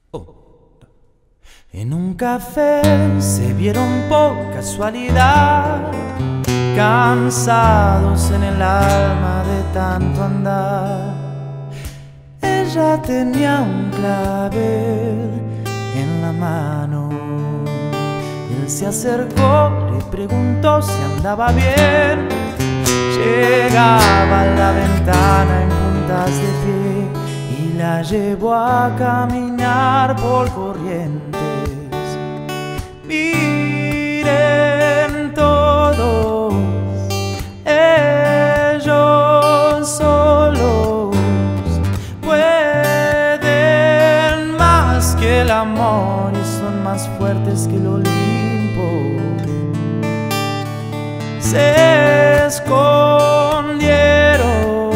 En un café se vieron por casualidad, cansados en el alma de tanto andar. Ella tenía un clavel en la mano. Él se acercó, le preguntó si andaba bien. Llegaba a la ventana en puntas de pie y la llevó a caminar por Corrientes. Miren todos, ellos solos pueden más que el amor y son más fuertes que el Olimpo. Se escondieron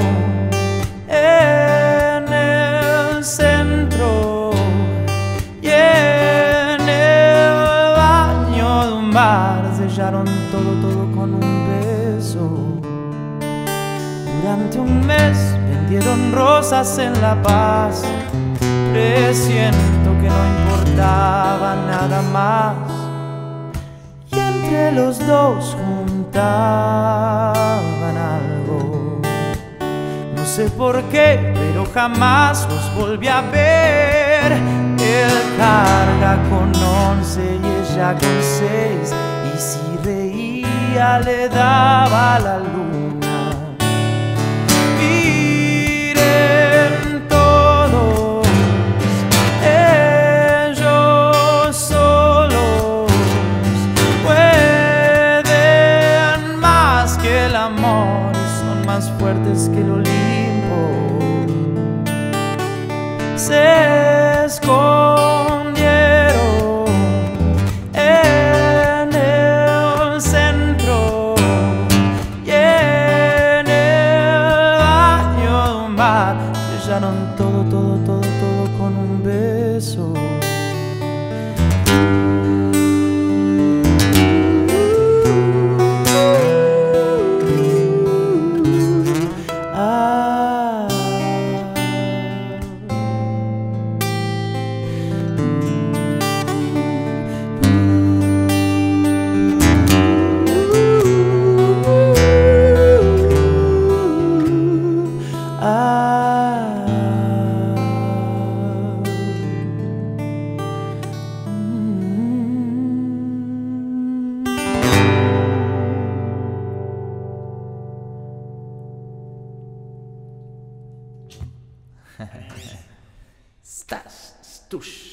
en el centro y en el baño de un bar sellaron todo con un beso. Durante un mes vendieron rosas en La Paz. Presiento que no importaba nada más. Y entre los dos juntaban algo. No sé por qué, pero jamás los volví a ver. Él carga con 11 y ella con 6. Y si reía le daba la luna. Miren todos, ellos solos pueden más que el amor y son más fuertes que el Olimpo. Se escondieron en el centro y en el baño de un bar. Sellaron todo con un beso. Estás, stush.